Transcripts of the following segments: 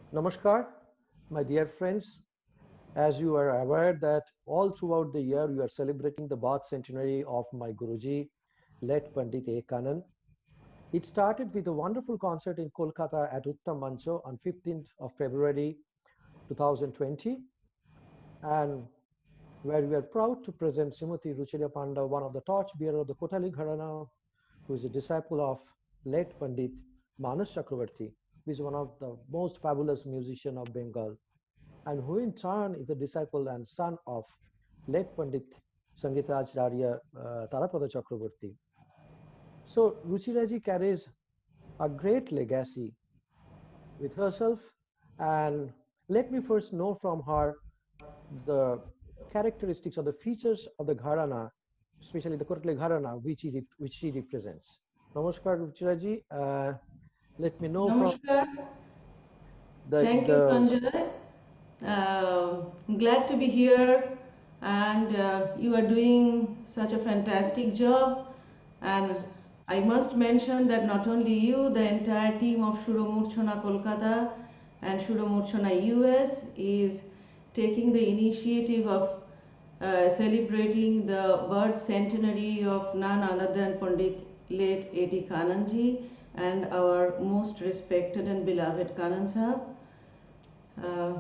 Namaskar, my dear friends. As you are aware that all throughout the year we are celebrating the birth centenary of my Guruji, late Pandit A. Kanan. It started with a wonderful concert in Kolkata at Uttam Mancho on 15th of February 2020, and where we are proud to present Srimati Ruchira Panda, one of the torchbearer of the Kotali Gharana, who is a disciple of late Pandit Manas Chakravarti, who is one of the most fabulous musician of Bengal, and who in turn is the disciple and son of late Pandit Sangitaracharya Tarapada Chakraborty. So Ruchiraji carries a great legacy with herself, and let me first know from her the characteristics or the features of the Gharana, especially the Kotli Gharana, which she represents. Namaskar, Ruchiraji. Let me know from Namaskar. Thank you, the Sanjay. Glad to be here, and you are doing such a fantastic job. And I must mention that not only you, the entire team of Shuro Murchana Kolkata and Shuro Murchana US is taking the initiative of celebrating the birth centenary of none other than Pandit late A.T. Kananji and our most respected and beloved Kanan Sahab. Uh,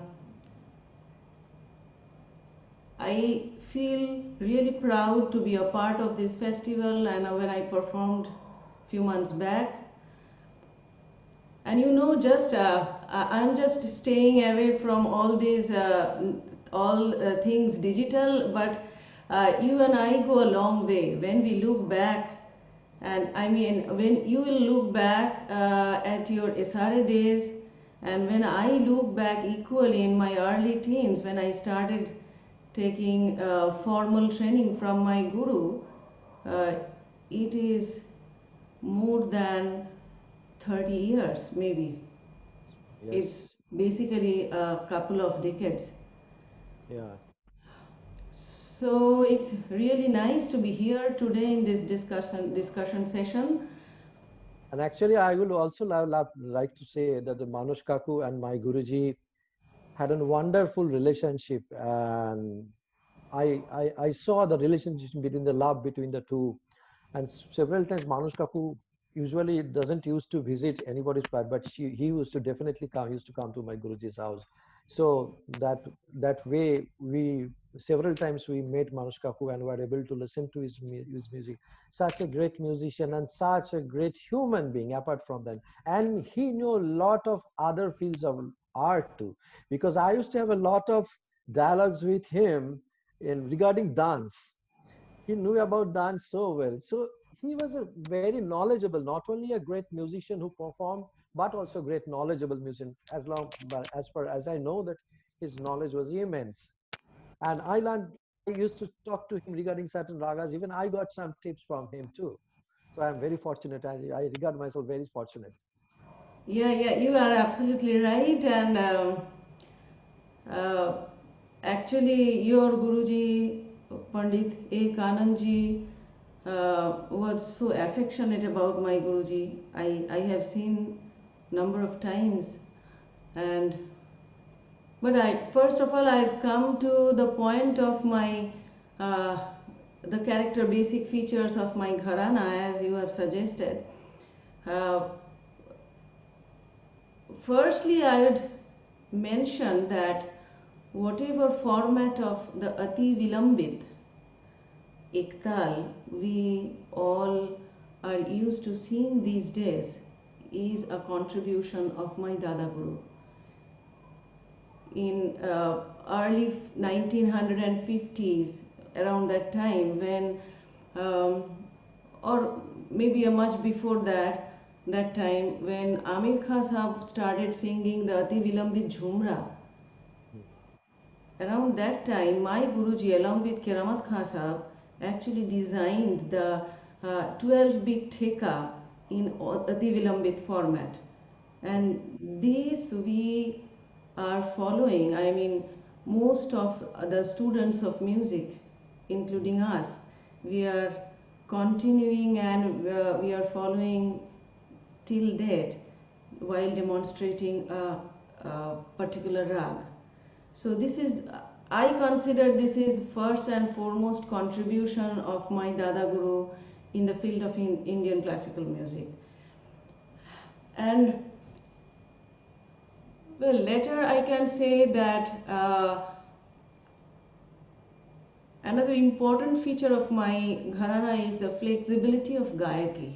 I feel really proud to be a part of this festival, and when I performed few months back, and just I'm just staying away from all these all things digital, but you and I go a long way when we look back. And I mean, when you will look back at your SRA days, and when I look back equally in my early teens, when I started taking formal training from my guru, uh, it is more than 30 years, maybe. It's yes, basically a couple of decades. yeah. So it's really nice to be here today in this discussion session. And actually, I will also like to say that the Manush Kaku and my Guruji had a wonderful relationship, and I saw the relationship between the love between the two. And several times, Manush Kaku usually doesn't used to visit anybody's flat, but he used to definitely come. He used to come to my Guruji's house. So that way, we several times we met Manush Kaku and were able to listen to his music. Such a great musician and such a great human being. Apart from that, and he knew a lot of other fields of art too, because I used to have a lot of dialogues with him in regarding dance. He knew about dance so well. So he was a very knowledgeable, not only a great musician who performed, but also great knowledgeable musician. But as far as I know, that his knowledge was immense. And I learned. I used to talk to him regarding certain ragas. Even I got some tips from him too. So I'm very fortunate. I regard myself very fortunate. Yeah, yeah, you are absolutely right. And uh, actually, your Guruji, Pandit A. Kananji, was so affectionate about my Guruji. I have seen number of times, and but I first of all I'd come to the point of my uh, the character basic features of my gharana as you have suggested. Uh, Firstly, I would mention that whatever format of the Ati Vilambit Ektal we all are used to seeing these days is a contribution of my Dada Guru. In early 1950s, around that time when um, or maybe a much before that, that time when Amir Khan Sahab started singing the Ati Vilambit Jhumra. Hmm. Around that time, my Guruji, along with Keramat Khan Sahab, actually designed the 12-bit theka in Ati Vilambit format. And these we are following. I mean, most of the students of music, Hmm. including us, we are continuing and we are following till date while demonstrating particular rag. So this is, I consider this is first and foremost contribution of my Dada Guru in the field of Indian classical music. And well, later I can say that another important feature of my gharana is the flexibility of gayaki.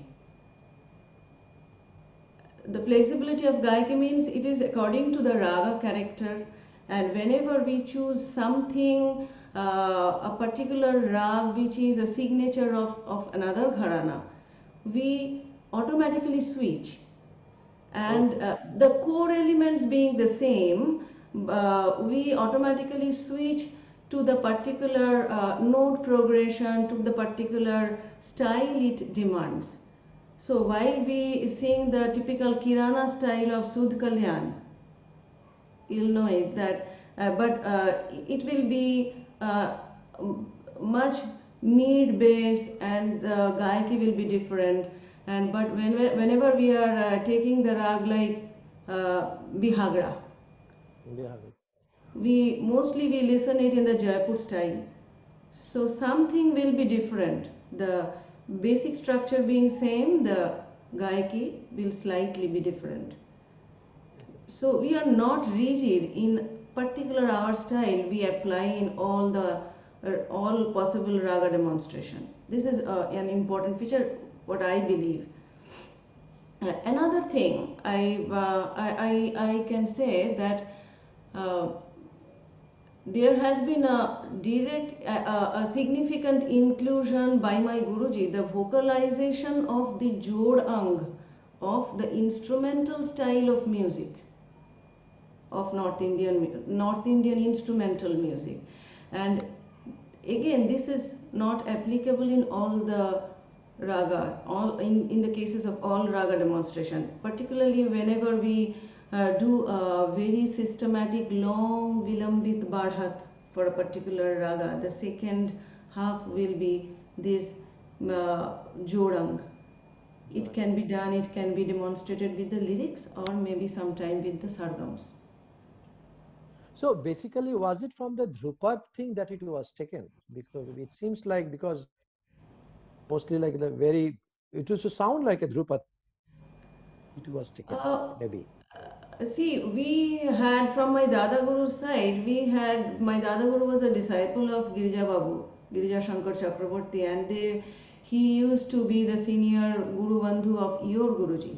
The flexibility of gayaki means it is according to the raga character, and whenever we choose something, a particular rag which is a signature of another gharana, we automatically switch. And the core elements being the same, we automatically switch to the particular note progression, to the particular style it demands. So while we sing the typical Kirana style of Sudh Kalyan, you'll know it that, but it will be much mid bass, and the gayaki will be different. And but whenever we are taking the rag like Bihagra, Yeah. we listen it in the Jaipur style. So something will be different. The basic structure being same, the gayaki will slightly be different. So we are not rigid in particular our style we apply in all possible raga demonstration. This is an important feature what I believe. Another thing I can say that uh, there has been a direct a significant inclusion by my Guruji, the vocalization of the jod ang of the instrumental style of music of North Indian instrumental music. And again, this is not applicable in all the raga, all in the cases of all raga demonstration, particularly whenever we do a very systematic long vilambit badhat for a particular raga. The second half will be this jodang. It can be done, it can be demonstrated with the lyrics or maybe sometime with the sargams. So basically, was it from the Dhrupad thing that it was taken? Because it seems like, because mostly like the very, it used to sound like a Dhrupad, it was taken, Uh, maybe. See, we had from my Dada Guru's side, we had my Dada Guru was a disciple of Girija Babu, Girija Shankar Chakraborty, and he used to be the senior Guru Bandhu of your Guruji.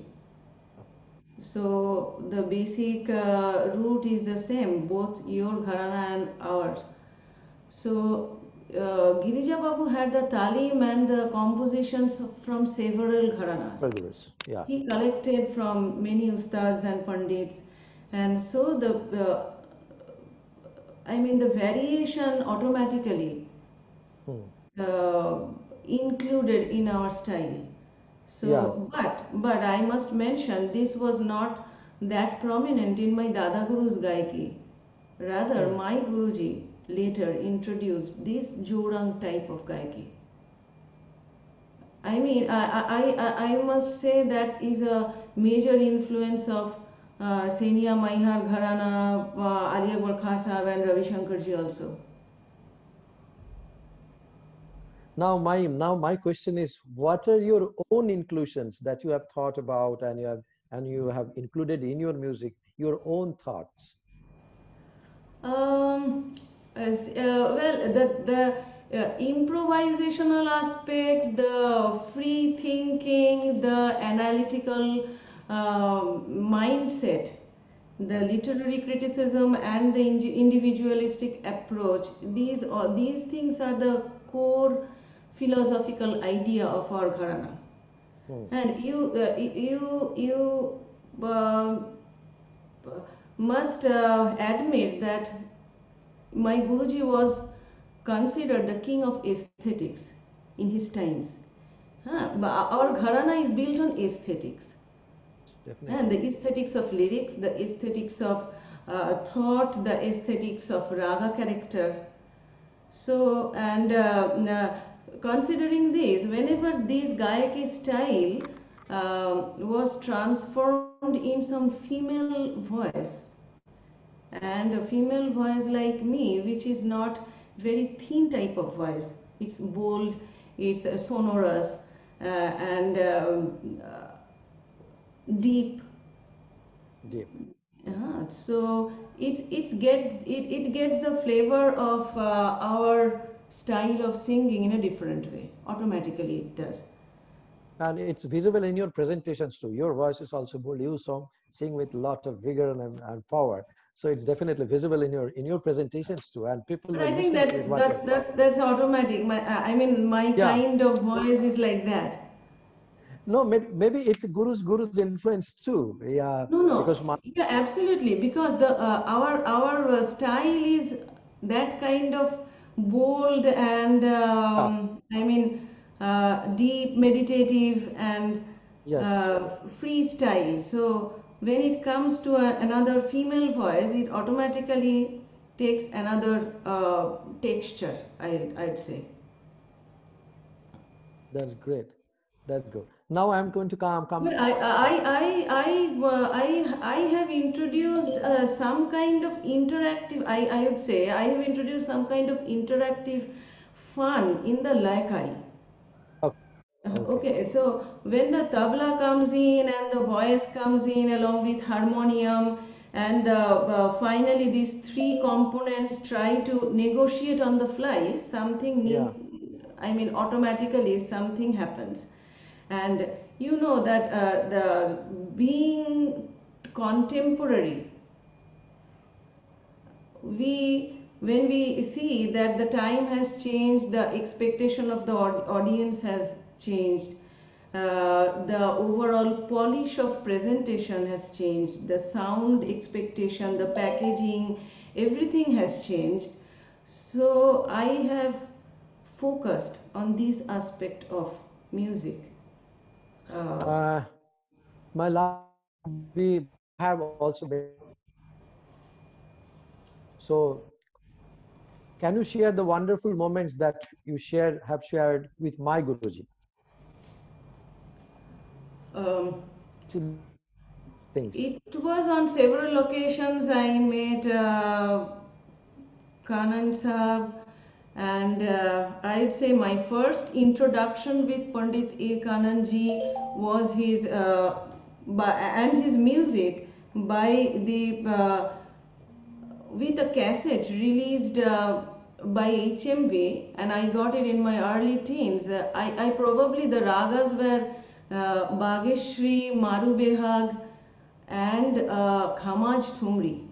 So the basic root is the same, both your Gharana and ours. So Girija Babu had the talim and the compositions from several Gharanas. Yeah. He collected from many ustads and pandits, and so the variation automatically Hmm. uh, included in our style. So, Yeah. but I must mention this was not that prominent in my Dada Guru's Gaiki. Rather, Hmm. my Guruji later introduced this Jorang type of Gaiki. I must say that is a major influence of Senia Maihar Gharana, Ali Akbar Khan Sahab and Ravi Shankar ji also. Now my question is, what are your own inclusions that you have thought about, and you have included in your music, your own thoughts? Um, the improvisational aspect, the free thinking, the analytical mindset, the literary criticism, and the individualistic approach. These things are the core philosophical idea of our gharana. Hmm. And you must admit that my Guruji was considered the king of aesthetics in his times. But our gharana is built on aesthetics. Definitely. And the aesthetics of lyrics, the aesthetics of thought, the aesthetics of raga character. So, and considering this, whenever this Gayaki style was transformed in some female voice, and a female voice like me, which is not very thin type of voice. It's bold, it's sonorous, and deep. Deep. So it gets the flavor of our style of singing in a different way. Automatically it does. And it's visible in your presentations too. Your voice is also bold. You sing with a lot of vigor and power. So it's definitely visible in your presentations too. And people But will I think listen to it. What? that's automatic. I mean, my Yeah. kind of voice is like that. No, maybe it's Guru's influence too. Yeah, No, because no, yeah, absolutely. Because the our style is that kind of bold and yeah, I mean deep, meditative, and yes, freestyle. So when it comes to another female voice, it automatically takes another texture. I'd say. that's great. That's good. Now I'm going to come. But I have introduced some kind of interactive, I would say, I have introduced some kind of interactive fun in the Laikari. Okay, okay. Okay, so when the tabla comes in and the voice comes in along with harmonium, and finally these three components try to negotiate on the fly, something Yeah. new, I mean, automatically something happens. And you know that the being contemporary, we when we see that the time has changed, the expectation of the audience has changed, the overall polish of presentation has changed, the sound expectation, the packaging, everything has changed. So I have focused on this aspect of music. uh, Uh, my last, we have also been. So can you share the wonderful moments that you have shared with my Guruji? um, Things. it was on several occasions I met Kanan Sahab, and I'd say my first introduction with Pandit A. Kananji was and his music by the with a cassette released by HMV, and I got it in my early teens. I probably the ragas were Bageshri, Maru Behag, and Khamaj Thumri,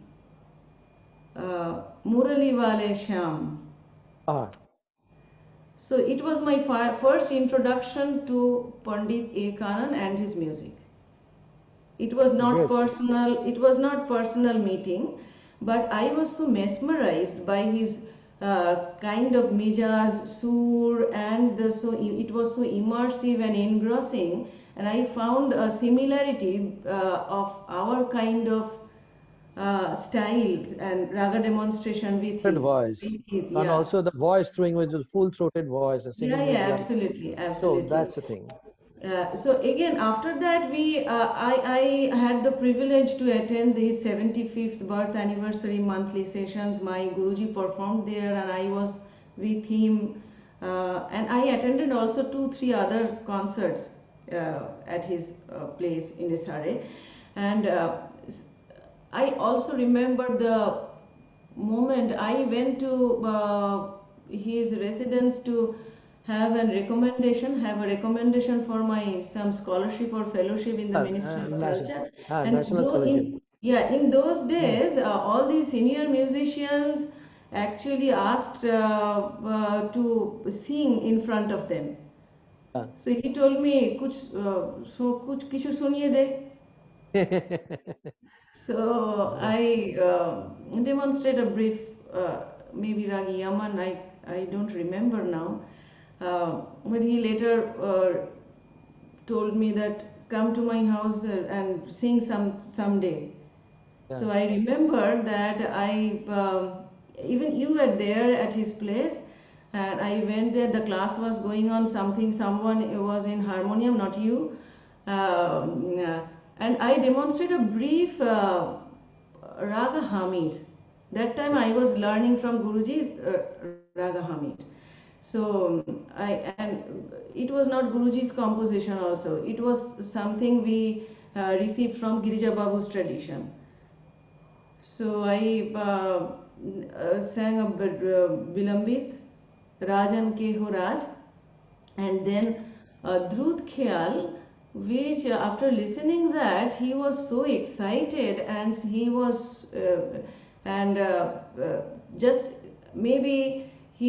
Murali Wale Shyam. Ah, So it was my first introduction to Pandit A. Kanan and his music. great. It was not personal meeting, but I was so mesmerized by his kind of mijas, sur, and it was so immersive and engrossing, and I found a similarity of our kind of styles and raga demonstration Voice. with his, And yeah. also the voice throwing with the full throated voice and Yeah, singing with yeah, like, absolutely, so absolutely. that's the thing. So again, after that, I had the privilege to attend the 75th birth anniversary monthly sessions. My Guruji performed there, and I was with him. And I attended also 2, 3 other concerts at his place in Isare. And I also remember the moment I went to his residence to have a recommendation for my some scholarship or fellowship in the Ministry of Culture. And National scholarship. in those Hmm. days, all these senior musicians actually asked to sing in front of them. Yeah. So he told me, कुछ किछु सुनिए दे. So I demonstrate a brief, maybe Ragi Yaman, I don't remember now. But he later told me that come to my house and sing someday. Yeah. So I remember that even you were there at his place, and I went there. The class was going on something. Someone was in harmonium, not you. And I demonstrated a brief Raga Hamir. That time I was learning from Guruji Raga Hamid. So it was not Guruji's composition also. It was something we received from Girija Babu's tradition. So I sang a Vilambit, Rajan Ke Ho Raj, and then Drut Khyal, which after listening that he was so excited and he was and just maybe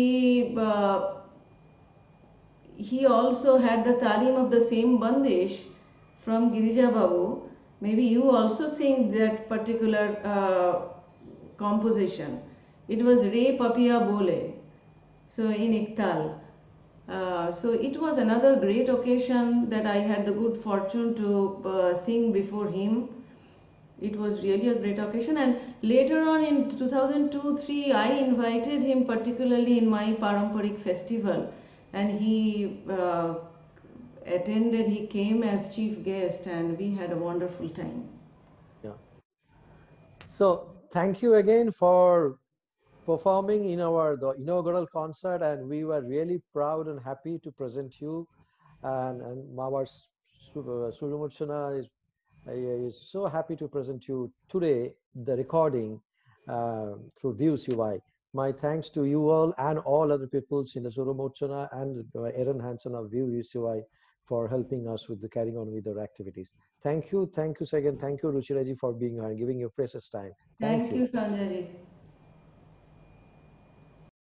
he also had the talim of the same bandish from Girija Babu. Maybe you also sing that particular composition. It was Re Papia Bole, so in Iktal. So it was another great occasion that I had the good fortune to sing before him. It was really a great occasion, and later on in 2002-3 I invited him particularly in my Paramparik festival, and he attended. He came as chief guest, and we had a wonderful time. Yeah. So thank you again for performing in the inaugural concert, and we were really proud and happy to present you. And our Surumutsuna is so happy to present you today the recording through Views UI. My thanks to you all and all other peoples in the Surumutsuna and Aaron Hansen of Views UI for helping us with the carrying on with our activities. Thank you again. Thank you, Ruchiraji, for being here and giving your precious time. Thank Thank you. you, Sanjay ji.